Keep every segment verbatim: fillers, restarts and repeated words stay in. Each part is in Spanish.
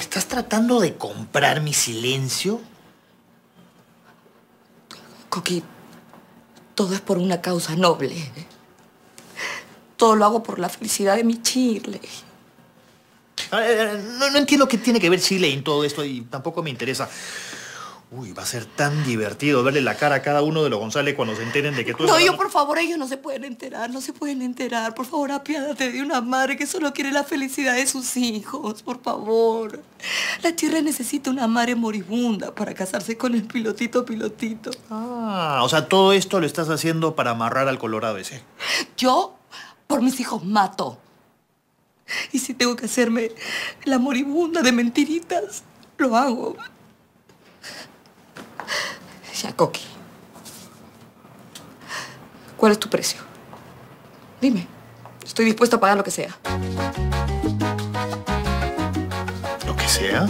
¿Estás tratando de comprar mi silencio? Coqui, todo es por una causa noble. Todo lo hago por la felicidad de mi Shirley. No, no entiendo qué tiene que ver Shirley en todo esto y tampoco me interesa. Uy, va a ser tan divertido verle la cara a cada uno de los González cuando se enteren de que tú... No, estás... yo, por favor, ellos no se pueden enterar, no se pueden enterar. Por favor, apiádate de una madre que solo quiere la felicidad de sus hijos, por favor. La Shirley necesita una madre moribunda para casarse con el pilotito pilotito. Ah, o sea, todo esto lo estás haciendo para amarrar al colorado ese. Yo, por mis hijos, mato. Y si tengo que hacerme la moribunda de mentiritas, lo hago. Ya, Coqui. ¿Cuál es tu precio? Dime. Estoy dispuesta a pagar lo que sea. ¿Lo que sea?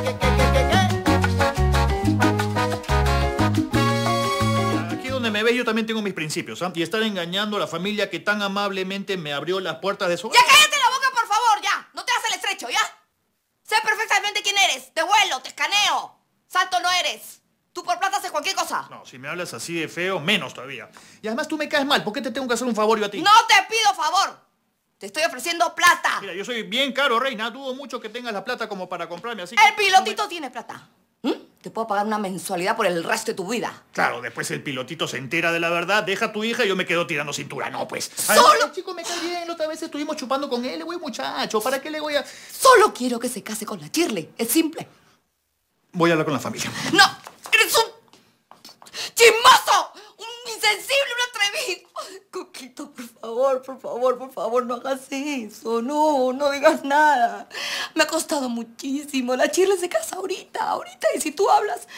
Aquí donde me ves yo también tengo mis principios, ¿ah? Y estar engañando a la familia que tan amablemente me abrió las puertas de su... ¡Ya cállate la boca, por favor, ya! No te hagas el estrecho, ¿ya? Sé perfectamente quién eres. Te vuelo, te escaneo. Santo no eres. Tú por plata haces cualquier cosa. No, si me hablas así de feo, menos todavía. Y además tú me caes mal. ¿Por qué te tengo que hacer un favor yo a ti? ¡No te pido favor! Te estoy ofreciendo plata. Mira, yo soy bien caro, reina. Dudo mucho que tengas la plata como para comprarme así. El pilotito me... tiene plata. ¿Mm? Te puedo pagar una mensualidad por el resto de tu vida. Claro, después el pilotito se entera de la verdad, deja a tu hija y yo me quedo tirando cintura. No, pues. ¡Solo! Ay, el chico me cae bien. La otra vez estuvimos chupando con él. Güey, muchacho, ¿para qué le voy a...? Solo quiero que se case con la Shirley. Es simple. Voy a hablar con la familia. ¡No! ¡Eres un... ¡chismoso! ¡Un insensible, un atrevido! Coquito, por favor, por favor, por favor, no hagas eso. No, no digas nada. Me ha costado muchísimo. La Shirley se casa ahorita, ahorita. Y si tú hablas...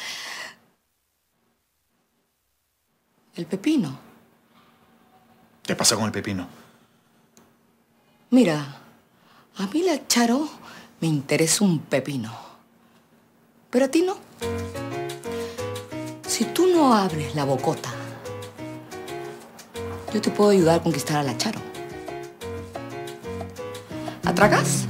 El pepino. ¿Qué pasa con el pepino? Mira, a mí la Charo me interesa un pepino. Pero a ti no. Si tú no abres la bocota, yo te puedo ayudar a conquistar a la Charo. ¿Atragas?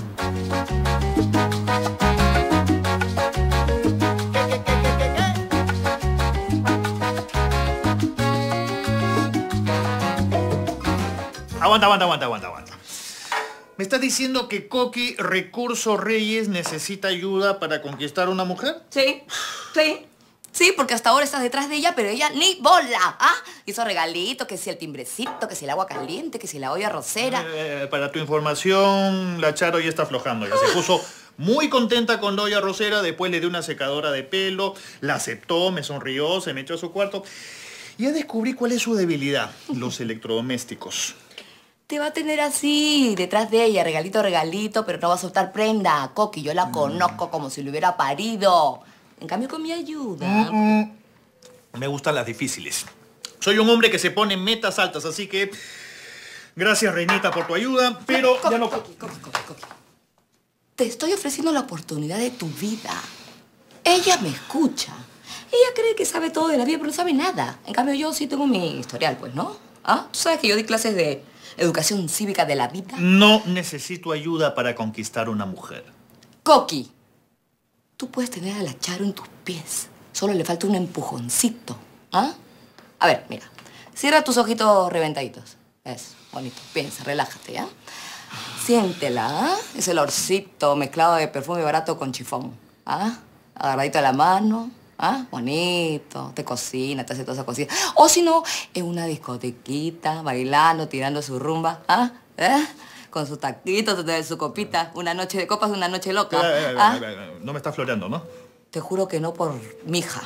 Aguanta, aguanta, aguanta, aguanta, aguanta. ¿Me estás diciendo que Coqui Recurso Reyes necesita ayuda para conquistar a una mujer? Sí, sí. Sí, porque hasta ahora estás detrás de ella, pero ella ni bola, ¿ah? Hizo regalitos, que si el timbrecito, que si el agua caliente, que si la olla arrocera. Eh, para tu información, la Charo ya está aflojando. Ya se puso muy contenta con la olla arrocera, después le dio una secadora de pelo, la aceptó, me sonrió, se me echó a su cuarto. Y ya descubrí cuál es su debilidad, los electrodomésticos. Te va a tener así, detrás de ella, regalito, regalito, pero no va a soltar prenda. Coqui, yo la mm. conozco como si lo hubiera parido. En cambio, con mi ayuda... Mm, mm. Me gustan las difíciles. Soy un hombre que se pone metas altas, así que... Gracias, reinita, por tu ayuda, pero... Coqui, ya no... Coqui, Coqui, Coqui, Coqui. Te estoy ofreciendo la oportunidad de tu vida. Ella me escucha. Ella cree que sabe todo de la vida, pero no sabe nada. En cambio, yo sí tengo mi historial, pues, ¿no? ¿Ah? ¿Tú sabes que yo di clases de educación cívica de la vida? No necesito ayuda para conquistar una mujer. Coqui. Tú puedes tener a la Charo en tus pies. Solo le falta un empujoncito. ¿Ah? A ver, mira. Cierra tus ojitos reventaditos. Eso, bonito. Piensa, relájate, ¿ya? Siéntela, ¿ah? Ese olorcito mezclado de perfume barato con chifón. ¿Ah? Agarradito a la mano. ¿Ah? Bonito. Te cocina, te hace toda esa cosita. O si no, en una discotequita, bailando, tirando su rumba. ¿Ah? ¿Eh? Con sus taquitos, su copita. Una noche de copas, una noche loca. Eh, eh, ¿Ah? eh, eh, no me estás floreando, ¿no? Te juro que no por mi hija.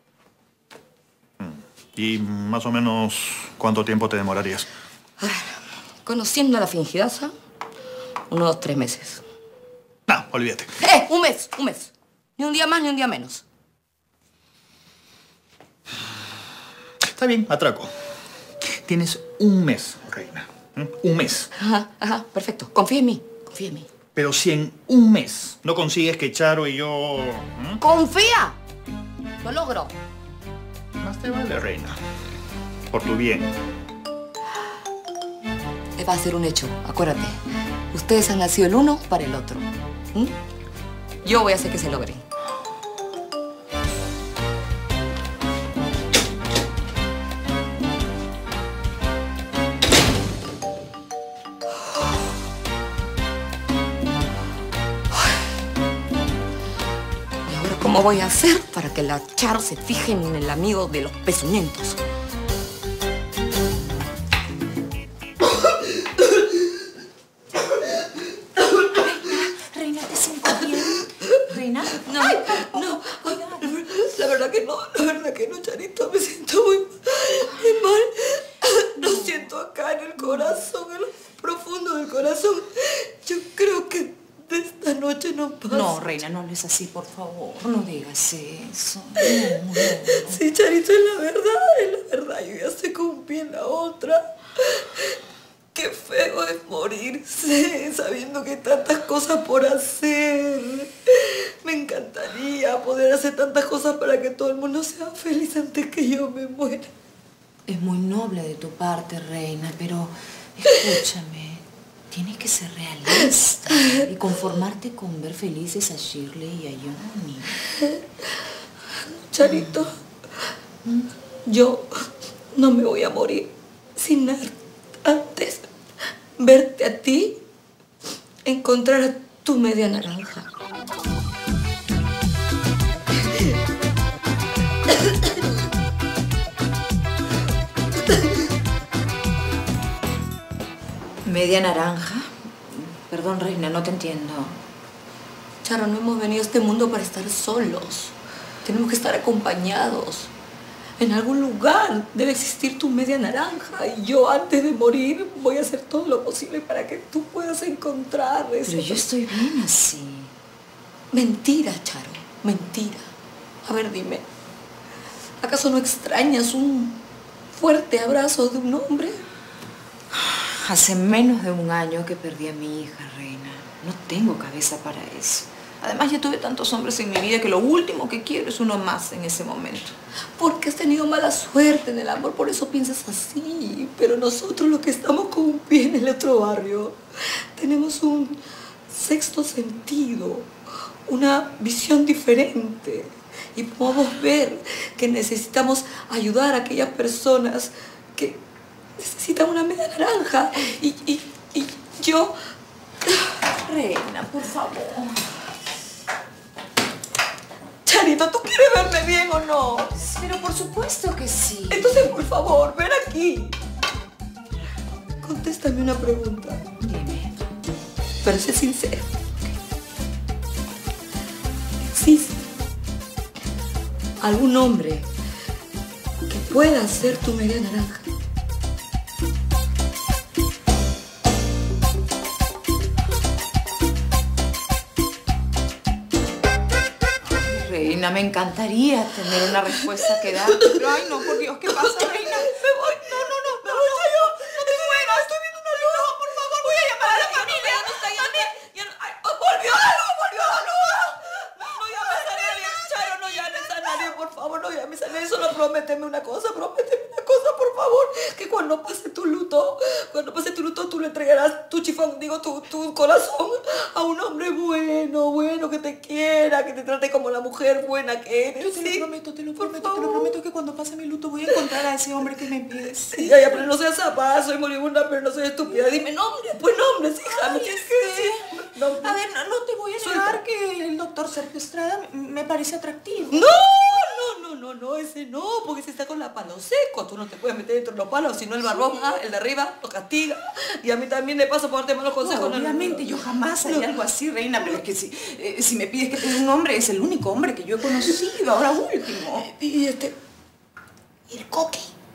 ¿Y más o menos cuánto tiempo te demorarías? A ver, conociendo a la fingidaza, unos tres meses. No, olvídate. ¡Eh! Un mes, un mes. Ni un día más, ni un día menos. Está bien, atraco. Tienes un mes, reina. ¿Mm? Un mes. Ajá, ajá, perfecto. Confía en mí, confía en mí. Pero si en un mes no consigues que Charo y yo... ¿Mm? ¡Confía! Lo logro. Más te vale, reina. Por tu bien. Va a ser un hecho, acuérdate. Ustedes han nacido el uno para el otro. ¿Mm? Yo voy a hacer que se logre. ¿Cómo voy a hacer para que la Charo se fije en el amigo de los pezuñentos? Reina, Reina, ¿te sientes bien? ¿Reina? No, Ay, no, cuidado. La verdad que no, la verdad que no, Charito, me siento muy, muy mal. Lo siento acá en el corazón, en lo profundo del corazón. Yo creo que de esta noche no pasa. No, Reina, no hables así, por favor. No digas eso. No, no, no. Sí, Charito, es la verdad, es la verdad. Yo ya sé con un pie en la otra. Qué feo es morirse sabiendo que hay tantas cosas por hacer. Me encantaría poder hacer tantas cosas para que todo el mundo sea feliz antes que yo me muera. Es muy noble de tu parte, Reina, pero escúchame. Tienes que ser realista y conformarte con ver felices a Shirley y a Johnny. Charito, ¿Mm? yo no me voy a morir sin antes verte a ti, encontrar a tu media naranja. ¿Media naranja? Perdón, Reina, no te entiendo. Charo, no hemos venido a este mundo para estar solos. Tenemos que estar acompañados. En algún lugar debe existir tu media naranja. Y yo, antes de morir, voy a hacer todo lo posible para que tú puedas encontrar eso. Pero yo estoy bien así. Mentira, Charo. Mentira. A ver, dime. ¿Acaso no extrañas un fuerte abrazo de un hombre? Hace menos de un año que perdí a mi hija, Reina. No tengo cabeza para eso. Además, ya tuve tantos hombres en mi vida que lo último que quiero es uno más en ese momento. Porque has tenido mala suerte en el amor, por eso piensas así. Pero nosotros, los que estamos con un pie en el otro barrio, tenemos un sexto sentido, una visión diferente. Y podemos ver que necesitamos ayudar a aquellas personas que necesitan una media naranja. Y, y, y yo... Reina, por favor. Charito, ¿tú quieres verme bien o no? Pero por supuesto que sí. Entonces, por favor, ven aquí. Contéstame una pregunta. Dime. Pero sé sincero. ¿Existe algún hombre que pueda ser tu media naranja? Reina, me encantaría tener una respuesta que darte, pero ay no, por Dios, ¿qué pasa, Reina? Me voy. No, no, no, me voy yo. No te muevas, estoy viendo una luz. No, por favor, voy a llamar a la familia. Ya no está, ya no está. Ya no- ay, oh, volvió la luz, volvió la luz. No, no llames a nadie, Charo, no llames a nadie, por favor, no llames a nadie. Solo prométeme una cosa, prométeme una cosa, por favor. Que cuando pase tu luto, cuando pase tu luto, tú le entregarás tu chifón, digo, tu, tu corazón a un hombre bueno, bueno, que te quiera, que te trate como la mujer buena que eres. Yo te ¿sí? lo prometo, te lo Por prometo, te lo favor. prometo que cuando pase mi luto voy a encontrar a ese hombre que me pides. Sí, ya, ya, pero no seas zapaz, soy moribunda, pero no soy estúpida. Dime nombres, pues nombres, hija. Ay, ¿no tienes sí. que decir? Nombres. A ver, no, no te voy a Suelta. negar que el doctor Sergio Estrada me, me parece atractivo. No, no, no, no, no, ese no, porque ese está con la palo seco. Tú no te puedes meter dentro de los palos, si no el barbón, ah, el de arriba, lo castiga. Y a mí también le pasa por darte malos consejos. No, No, no, obviamente, no. yo jamás haría algo así, Reina, pero es que si, eh, si me pides que tenga un hombre, es el único hombre que yo he conocido, ahora último. Y este... ¿Y el Coqui?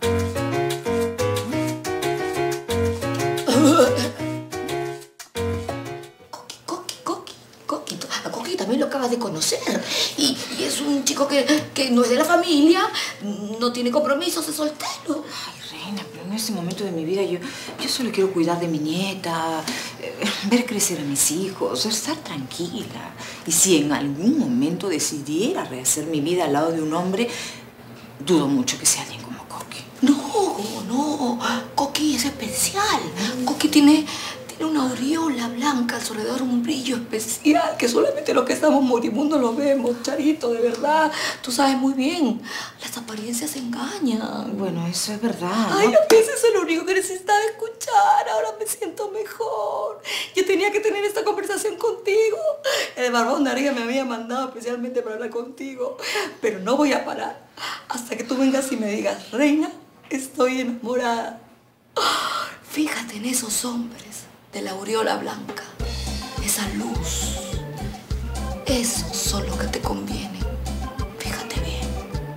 Coqui, Coqui, Coqui, Coqui. A Coqui también lo acabas de conocer. Y, y es un chico que, que no es de la familia, no tiene compromisos, es soltero. Ay, Reina, pero en este momento de mi vida yo, yo solo quiero cuidar de mi nieta, eh, ver crecer a mis hijos, estar tranquila. Y si en algún momento decidiera rehacer mi vida al lado de un hombre, dudo mucho que sea alguien como Coqui. No, no, Coqui es especial. Coqui tiene, Tiene una aureola blanca alrededor, un brillo especial que solamente los que estamos moribundos lo vemos, Charito, de verdad. Tú sabes muy bien, las apariencias engañan. Bueno, eso es verdad, ¿no? Ay, a veces es lo único que necesitaba escuchar. Ahora me siento mejor. Yo tenía que tener esta conversación contigo. El barbón de Ariga me había mandado especialmente para hablar contigo. Pero no voy a parar hasta que tú vengas y me digas, reina, estoy enamorada. Fíjate en esos hombres de la aureola blanca, esa luz. Esos son los que te convienen. Fíjate bien.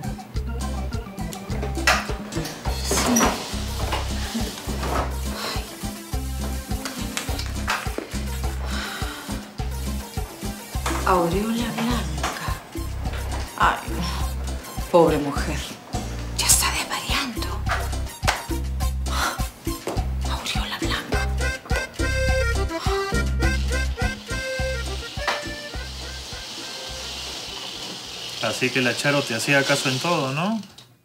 Sí. Ay. Aureola blanca. Ay, pobre mujer. Ya está desvariando. Aureola blanca. Así que la Charo te hacía caso en todo, ¿no?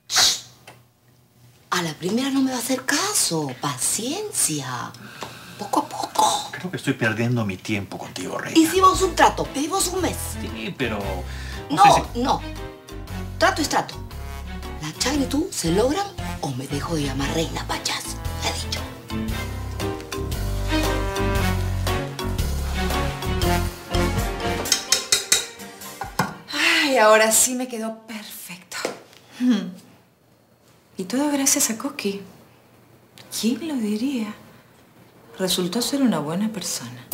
A la primera no me va a hacer caso. Paciencia. Poco a poco. Creo que estoy perdiendo mi tiempo contigo, reina. Hicimos un trato. Pedimos un mes. Sí, pero... No, sé si- no. Trato es trato. La Charo y tú se logran o me dejo de llamar reina Pachas. Le he dicho. Ay, ahora sí me quedó perfecto. Hmm. Y todo gracias a Coqui. ¿Quién lo diría? Resultó ser una buena persona.